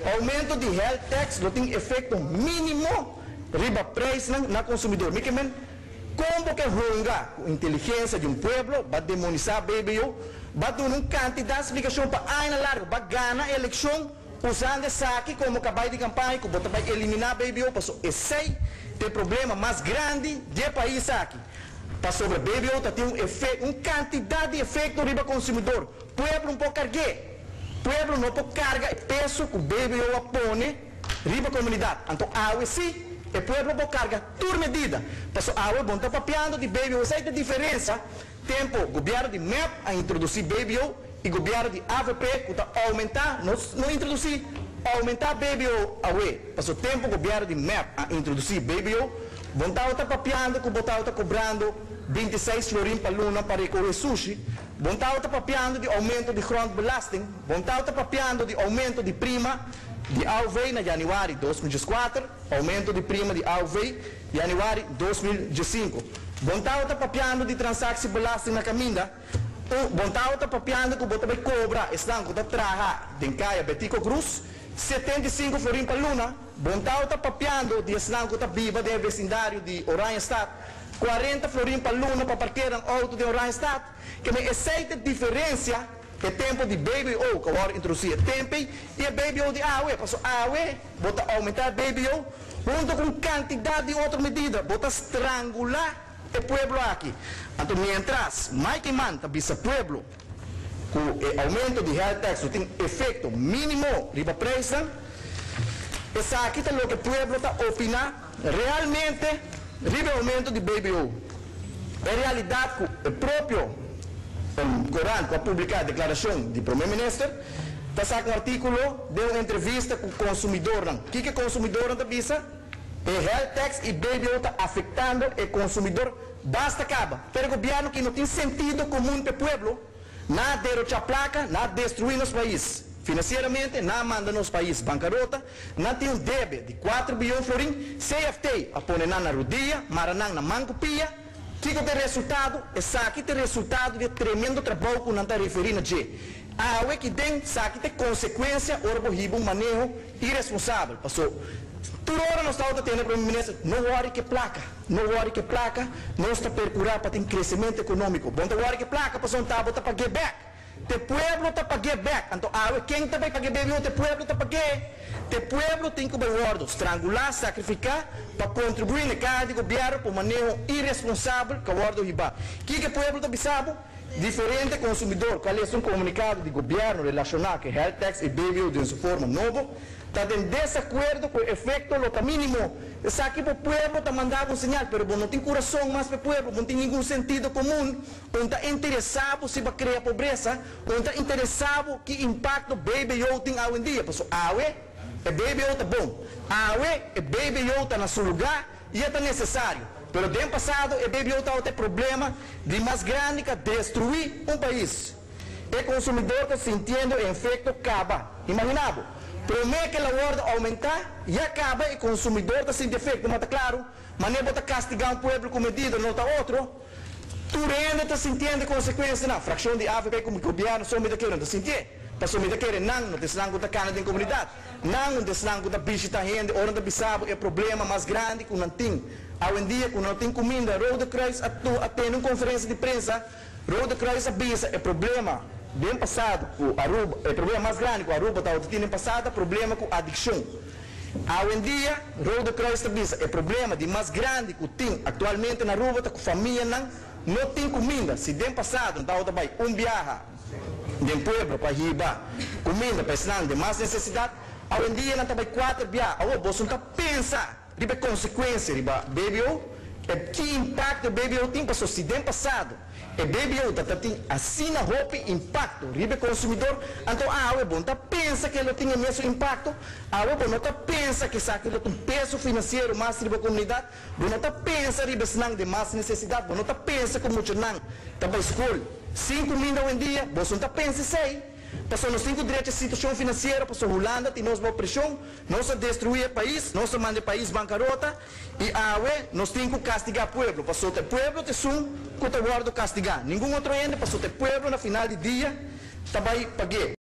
aumento de health tax não tem efeito mínimo riba preço na consumidor. Como que runga a inteligência de pueblo vai demonizar BBO, vai dar uma quantidade de explicação para a larga, vai ganhar a eleição usando essa aqui como acabou de campanha, que vai eliminar BBO, passou esse é o problema mais grande do país aqui. Para sobre BBO tem um efeito, uma quantidade de efeito riba consumidor. Pueblo não pode carregar, pueblo não pode carregar peso que o BBO apone riba comunidade. Então, sim. O pueblo pode carregar toda medida. Passou a água, está papiando de BBO. Essa é a diferença. Tempo, o governo de MEP a introduzir BBO e o governo de AVP que está aumentar, não introduzir, aumentar BBO. Passou tempo, o governo de MEP a introduzir BBO. Bontao está papiando, que o Bontao está cobrando 26 florim para luna para recolher sushi. Bontao está papiando de aumento de grondbelasting. Bontao está papiando de aumento de prima de AUV na januário de 2004, aumento de prima de AUV januário de 2005. Bontao está papiando de transação belasting na caminda. Bontao está papiando que o Bontao vai cobrar, estão que está traga de Caia Betico Cruz, 75 florim para luna. Bontao está papiando de estão que está viva do vecindário de Oranjestad, 40 florim para luna para parquear um auto de Oranjestad, que me aceita diferença. O tempo de BBO, que agora introduzir tempo, e a BBO de AUE. Passou AUE, bota aumentar BBO, junto com quantidade de outras medidas, bota estrangular o pueblo aqui. Então, mientras, mais que manta, bisa pueblo, com o aumento de health tax, tem efeito mínimo, riba presa, essa aqui é o que o pueblo está opinando, realmente, riba aumento de BBO. Em realidade, o próprio o Corão, para publicar a declaração do primeiro-ministro, está com um artículo de uma entrevista com o consumidor. O que é o consumidor da visa? O health tax e BBO está afetando o consumidor. Basta acaba. Pero o governo que não tem sentido comum para o povo, nada derrochar placa, nada destruir nos países. Financeiramente, nada manda nos países bancarrota, não tem um débito de 4 bilhões de florim, CFT, a pôr na rodia, maranang na mancopia. O que é o resultado? Esse aqui é o resultado de tremendo trabalho que não está referindo a A que tem, essa aqui tem consequência, ora por um manejo irresponsável. Passou. Toda hora nós estamos tendo para o ministro, não worry que placa, não está percurar para ter crescimento econômico. Bom, não worry que placa, passou um tábua, está para get back. O pueblo está para get back. Então, quem está para get back? O pueblo está para get. O pueblo tem que o estrangular, sacrificar para contribuir na casa do governo para o manejo irresponsável que o gordo riba. O que o pueblo está pensando? Diferente consumidor, qual é um comunicado do governo relacionado com o health tax e BBO de uma forma nova, está em desacordo com o efeito lota mínimo. Essa aqui para o pueblo está mandando um sinal, mas não tem coração mais para o pueblo, não tem nenhum sentido comum, não está interessado se vai criar pobreza, não está interessado que impacto BBO tem hoje em dia. Pessoal, o BBO está bom, o BBO está no seu lugar e está necessário. Pero no ano passado, o BBO está a ter problema de mais grande que destruir um país. O consumidor está sentindo o efeito acaba. Imaginável. Promete que a ordem aumentar e acaba e o consumidor está sentindo efeito. Mas está claro, mas nem está castigar um povo com medida, não está outro. Tu ainda está sentindo consequências. Não, fração de AVP como governo, só me daquele não está sentindo. Passou me daquele não está sentindo que está na comunidade. Não está sentindo que está visitando gente, ou não está bisabo, é problema mais grande que não tem. Hoje em dia, quando não tem comida, Roda Cruz até uma conferência de imprensa, Roda Cruz avisa, é problema bem passado com Aruba, é problema mais grande com Aruba, está tendo passado, problema com adicção. Hoje em dia, Roda Cruz avisa, é problema de mais grande que tem atualmente na Aruba, com família não tem comida. Se tem passado, então vai viaja de um povo para riba, comida para ensinar de mais necessidade, hoje em dia não vai 4 viagens, você não pensa. Riba consequência, riba BBO, que impacto o BBO tem para se tem passado. O BBO tem assim na roupa impacto, riba consumidor, então é bom, pensa que ele tem o mesmo impacto, bom, não pensa que isso aqui tem um peso financeiro mais riba comunidade, bom, não pensa riba senang de mais necessidade, bom, não pensa como muito não, também escolhe, 5 mil hoje em dia, você não pensa isso aí. Passou nos 5 direitos de situação financeira, passou Holanda, tem nós pressão, nós destruir o país, nós mandar o país bancarrota, e nós temos que castigar o povo. Passou o povo, te sum, que o guarda castigar. Nenhum outro ainda, passou o povo, na final de dia, também paguei.